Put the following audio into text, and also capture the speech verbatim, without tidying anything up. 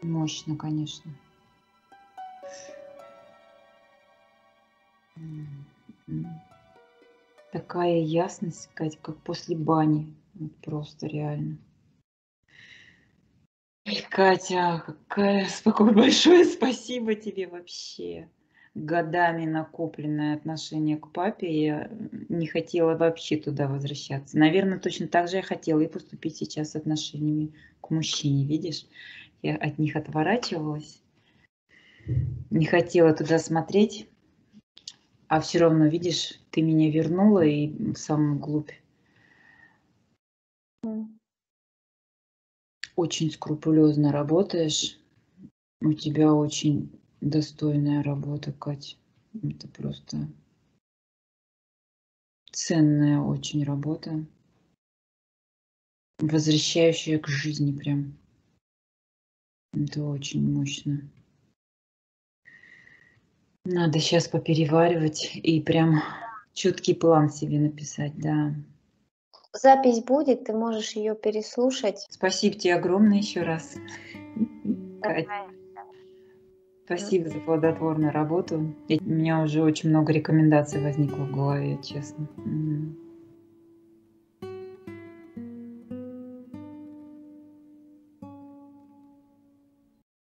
Мощно, конечно. М, м. Такая ясность, Кать, как после бани. Вот просто реально. Ой, Катя, какая какое большое спасибо тебе вообще. Годами накопленное отношение к папе. Я не хотела вообще туда возвращаться. Наверно, точно так же я хотела и поступить сейчас с отношениями к мужчине. Видишь, я от них отворачивалась. Не хотела туда смотреть. А всё равно, видишь, ты меня вернула и в самую глубь. М. Очень скрупулёзно работаешь. У тебя очень достойная работа, Кать. Это просто ценная очень работа. Возвращающая к жизни прям. Это очень мощно. Надо щас попереваривать и прям чёткий план себе написать, да. Запись будет, ты можешь её переслушать. Спасибо те огромное ещё раз, Кать. Пожалуйста. М. Спасибо за плодотворную работу. И у меня уже очень много рекомендаций возникло в голове, честно. Мгм.